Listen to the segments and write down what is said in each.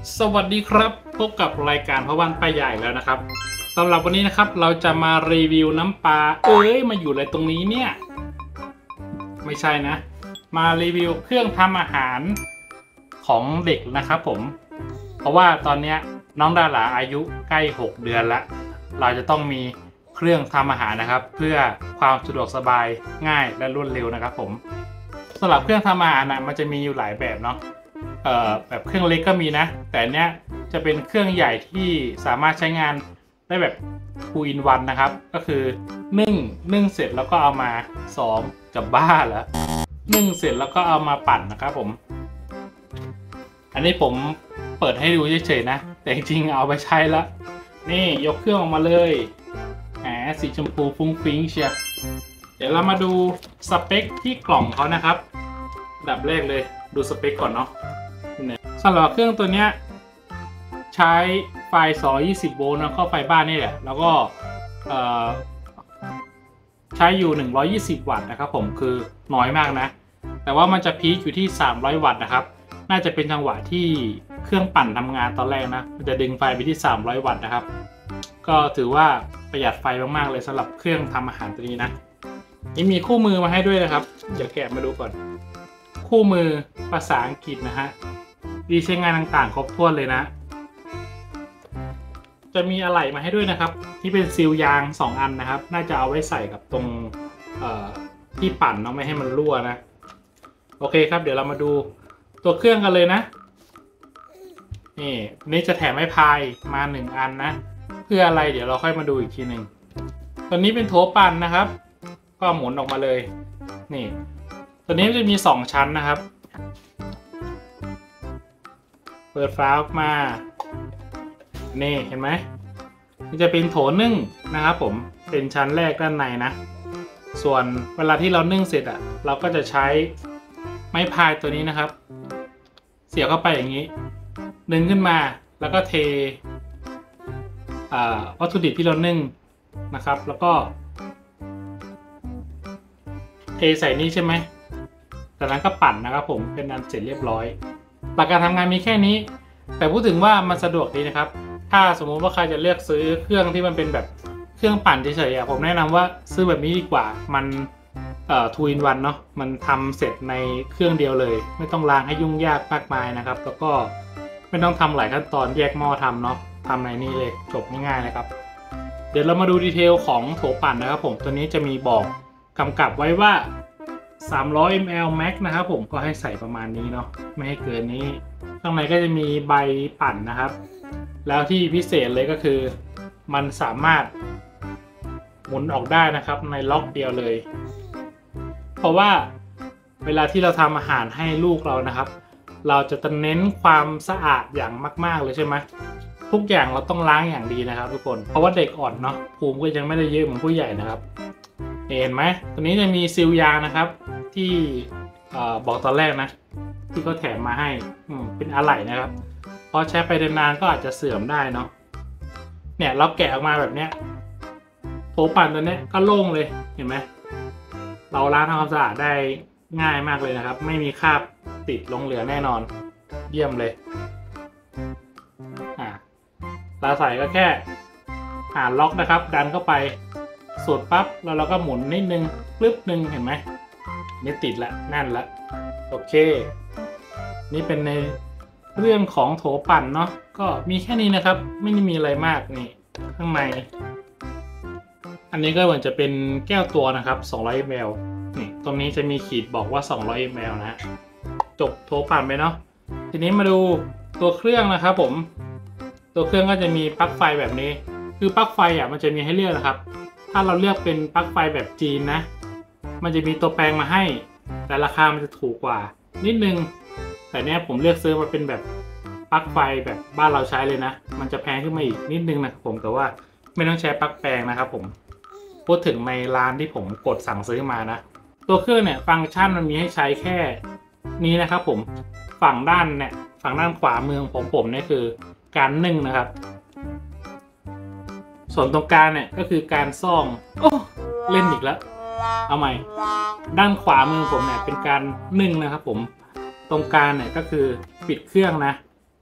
สวัสดีครับพบกับรายการพ่อบ้านป้าใหญ่แล้วนะครับสำหรับวันนี้นะครับเราจะมารีวิวน้ำปลามาอยู่อะไรตรงนี้เนี่ยไม่ใช่นะมารีวิวเครื่องทำอาหารของเด็กนะครับผมเพราะว่าตอนนี้น้องดาราอายุใกล้6 เดือนแล้วเราจะต้องมีเครื่องทำอาหารนะครับเพื่อความสะดวกสบายง่ายและรวดเร็วนะครับผมสำหรับเครื่องทำอาหารมันจะมีอยู่หลายแบบเนาะแบบเครื่องเล็กก็มีนะแต่เนี้ยจะเป็นเครื่องใหญ่ที่สามารถใช้งานได้แบบ 2 in 1นะครับก็คือนึ่งเสร็จแล้วก็เอามาซ้อมกับบ้าแล้วนึ่งเสร็จแล้วก็เอามาปั่นนะครับผมอันนี้ผมเปิดให้ดูเฉยๆนะแต่จริงๆเอาไปใช้แล้วนี่ยกเครื่องออกมาเลยสีชมพูฟุ้งฟิ้งเชียเดี๋ยวเรามาดูสเปคที่กล่องเขานะครับอันดับแรกเลยดูสเปคก่อนเนาะสำหรับเครื่องตัวเนี้ยใช้ไฟ220 โวลต์นะเข้าไฟบ้านนี่แหละแล้วก็ใช้อยู่120 วัตต์นะครับผมคือน้อยมากนะแต่ว่ามันจะพีคอยู่ที่300 วัตต์นะครับน่าจะเป็นจังหวะที่เครื่องปั่นทำงานตอนแรกนะมันจะดึงไฟไปที่300 วัตต์นะครับก็ถือว่าประหยัดไฟมากๆเลยสำหรับเครื่องทำอาหารตัวนี้นะนี่มีคู่มือมาให้ด้วยนะครับเดี๋ยวแกะมาดูก่อนคู่มือภาษาอังกฤษนะฮะดีใช้งานต่างๆครบถ้วนเลยนะจะมีอะไหล่มาให้ด้วยนะครับที่เป็นซีลยาง2 อันนะครับน่าจะเอาไว้ใส่กับตรงที่ปั่นเนาะไม่ให้มันรั่วนะโอเคครับเดี๋ยวเรามาดูตัวเครื่องกันเลยนะนี่จะแถมไม้พายมา1 อันนะเพื่ออะไรเดี๋ยวเราค่อยมาดูอีกทีหนึ่งตัวนี้เป็นโถปั่นนะครับก็หมุนออกมาเลยนี่ตัวนี้จะมี2 ชั้นนะครับเปิดฝาออกมานี่เห็นไหมมันจะเป็นโถนึ่งนะครับผมเป็นชั้นแรกด้านในนะส่วนเวลาที่เรานึ่งเสร็จเราก็จะใช้ไม้พายตัวนี้นะครับเสียบเข้าไปอย่างนี้ดึงขึ้นมาแล้วก็เทวัตถุดิบที่เรานึ่งนะครับแล้วก็เทใส่นี้ใช่ไหมจากนั้นก็ปั่นนะครับผมเป็นอันเสร็จเรียบร้อยหลักการทำงานมีแค่นี้แต่พูดถึงว่ามันสะดวกดีนะครับถ้าสมมุติว่าใครจะเลือกซื้อเครื่องที่มันเป็นแบบเครื่องปั่นเฉยๆผมแนะนำว่าซื้อแบบนี้ดีกว่ามัน2 in 1เนาะมันทำเสร็จในเครื่องเดียวเลยไม่ต้องล้างให้ยุ่งยากมากมายนะครับแล้วก็ไม่ต้องทำหลายขั้นตอนแยกหม้อทำเนาะทำในนี้เลยจบง่ายๆนะครับเดี๋ยวเรามาดูดีเทลของโถปั่นนะครับผมตัวนี้จะมีบอกกำกับไว้ว่า300 ml max นะครับผมก็ให้ใส่ประมาณนี้เนาะไม่ให้เกินนี้ข้างในก็จะมีใบปั่นนะครับแล้วที่พิเศษเลยก็คือมันสามารถหมุนออกได้นะครับในล็อกเดียวเลยเพราะว่าเวลาที่เราทำอาหารให้ลูกเรานะครับเราจะเน้นความสะอาดอย่างมากๆเลยใช่ไหมทุกอย่างเราต้องล้างอย่างดีนะครับทุกคนเพราะว่าเด็กอ่อนเนาะภูมิก็ยังไม่ได้เยอะเหมือนผู้ใหญ่นะครับเห็นไหมตัวนี้จะมีซีลยางนะครับที่บอกตอนแรกนะที่เขาแถมมาให้เป็นอะไหล่นะครับพอใช้ไปนานๆก็อาจจะเสื่อมได้เนาะเนี่ยเราแกะออกมาแบบเนี้ยโถปั่นตัวเนี้ยก็โล่งเลยเห็นไหมเราล้างทำความสะอาดได้ง่ายมากเลยนะครับไม่มีคราบติดลงเหลือแน่นอนเยี่ยมเลยเราใส่ก็แค่หาล็อกนะครับดันเข้าไปสูดปั๊บแล้วเราก็หมุนนิดนึงปึ๊บนึงเห็นไหมนี่ติดละแน่นละโอเคนี่เป็นในเรื่องของโถปั่นเนาะก็มีแค่นี้นะครับไม่ได้มีอะไรมากนี่ข้างในอันนี้ก็เหมือนจะเป็นแก้วตัวนะครับ200 ml นี่ตรงนี้จะมีขีดบอกว่า200 ml นะจบโถปั่นไปเนาะทีนี้มาดูตัวเครื่องนะครับผมตัวเครื่องก็จะมีปลั๊กไฟแบบนี้คือปลั๊กไฟมันจะมีให้เลือกนะครับถ้าเราเลือกเป็นปลั๊กไฟแบบจีนนะมันจะมีตัวแปลงมาให้แต่ราคามันจะถูกกว่านิดนึงแต่เนี้ยผมเลือกซื้อมาเป็นแบบปลั๊กไฟแบบบ้านเราใช้เลยนะมันจะแพงขึ้นมาอีกนิดนึงนะครับผมแต่ว่าไม่ต้องใช้ปลั๊กแปลงนะครับผมพูดถึงในร้านที่ผมกดสั่งซื้อมานะตัวเครื่องเนี่ยฟังก์ชันมันมีให้ใช้แค่นี้นะครับผมฝั่งด้านขวามือของผมเนี่ยคือการนึ่งนะครับส่วนตรงกลางเนี่ยก็คือการซ่อมเล่นอีกแล้วเอาใหม่ด้านขวามือผมเนี่ยเป็นการนึ่งนะครับผมตรงกลางเนี่ยก็คือปิดเครื่องนะ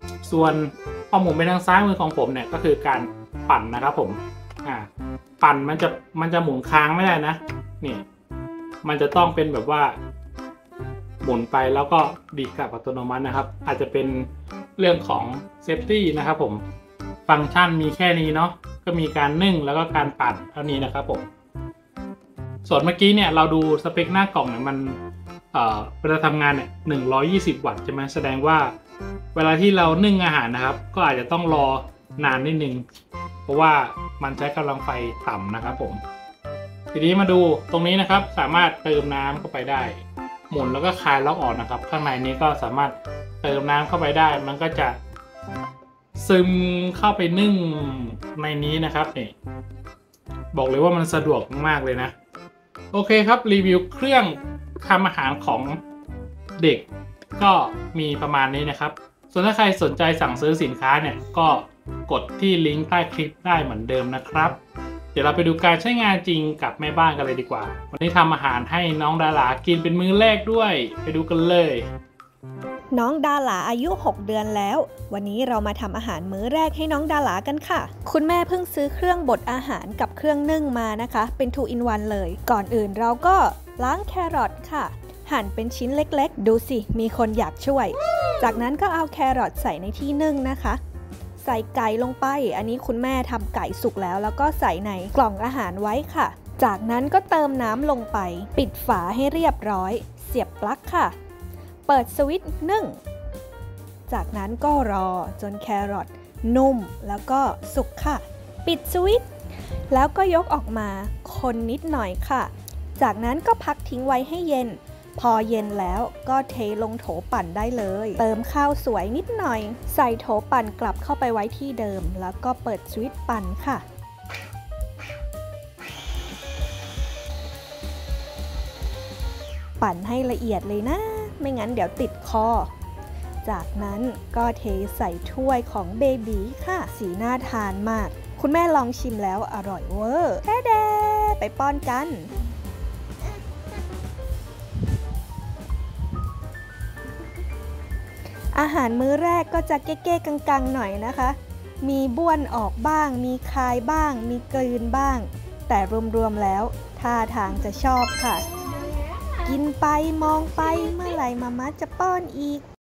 ส่วนพอหมุนไปทางซ้ายมือของผมเนี่ยก็คือการปั่นนะครับผมปั่นมันจะหมุนค้างไม่ได้นะนี่มันจะต้องเป็นแบบว่าหมุนไปแล้วก็ดีดกลับอัตโนมัตินะครับอาจจะเป็นเรื่องของเซฟตี้นะครับผมฟังก์ชันมีแค่นี้เนาะก็มีการนึ่งแล้วก็การปั่นเท่านี้นะครับผมส่วนเมื่อกี้เนี่ยเราดูสเปคหน้ากล่องเนี่ยมันเวลาทำงานเนี่ย120 วัตต์ใช่ไหมแสดงว่าเวลาที่เรานึ่งอาหารนะครับก็อาจจะต้องรอนานนิดนึงเพราะว่ามันใช้กำลังไฟต่ำนะครับผมทีนี้มาดูตรงนี้นะครับสามารถเติมน้ำเข้าไปได้หมุนแล้วก็คลายล็อกออกนะครับข้างในนี้ก็สามารถเติมน้ำเข้าไปได้มันก็จะซึมเข้าไปนึ่งในนี้นะครับนี่บอกเลยว่ามันสะดวกมากเลยนะโอเคครับรีวิวเครื่องทำอาหารของเด็กก็มีประมาณนี้นะครับส่วนถ้าใครสนใจสั่งซื้อสินค้าเนี่ยก็กดที่ลิงก์ใต้คลิปได้เหมือนเดิมนะครับเดี๋ยวเราไปดูการใช้งานจริงกับแม่บ้านกันเลยดีกว่าวันนี้ทำอาหารให้น้องดารากินเป็นมื้อแรกด้วยไปดูกันเลยน้องดาหลาอายุ6 เดือนแล้ววันนี้เรามาทำอาหารมื้อแรกให้น้องดาหลากันค่ะคุณแม่เพิ่งซื้อเครื่องบดอาหารกับเครื่องนึ่งมานะคะเป็น 2 in 1 เลยก่อนอื่นเราก็ล้างแครอทค่ะหั่นเป็นชิ้นเล็กๆดูสิมีคนอยากช่วยจากนั้นก็เอาแครอทใส่ในที่นึ่งนะคะใส่ไก่ลงไปอันนี้คุณแม่ทำไก่สุกแล้วก็ใส่ในกล่องอาหารไว้ค่ะจากนั้นก็เติมน้ำลงไปปิดฝาให้เรียบร้อยเสียบปลั๊กค่ะเปิดสวิตช์นึ่งจากนั้นก็รอจนแครอทนุ่มแล้วก็สุกค่ะปิดสวิตช์แล้วก็ยกออกมาคนนิดหน่อยค่ะจากนั้นก็พักทิ้งไว้ให้เย็นพอเย็นแล้วก็เทลงโถปั่นได้เลยเติมข้าวสวยนิดหน่อยใส่โถปั่นกลับเข้าไปไว้ที่เดิมแล้วก็เปิดสวิตช์ปั่นค่ะปั่นให้ละเอียดเลยนะไม่งั้นเดี๋ยวติดคอจากนั้นก็เทใส่ถ้วยของเบบีค่ะสีน่าทานมากคุณแม่ลองชิมแล้วอร่อยเวอร์แท้แดไปป้อนกันอาหารมื้อแรกก็จะเก๊ๆกังๆหน่อยนะคะมีบ้วนออกบ้างมีคายบ้างมีกลืนบ้างแต่รวมๆแล้วท่าทางจะชอบค่ะกินไปมองไปเมื่อไหร่มาม่าจะป้อนอีก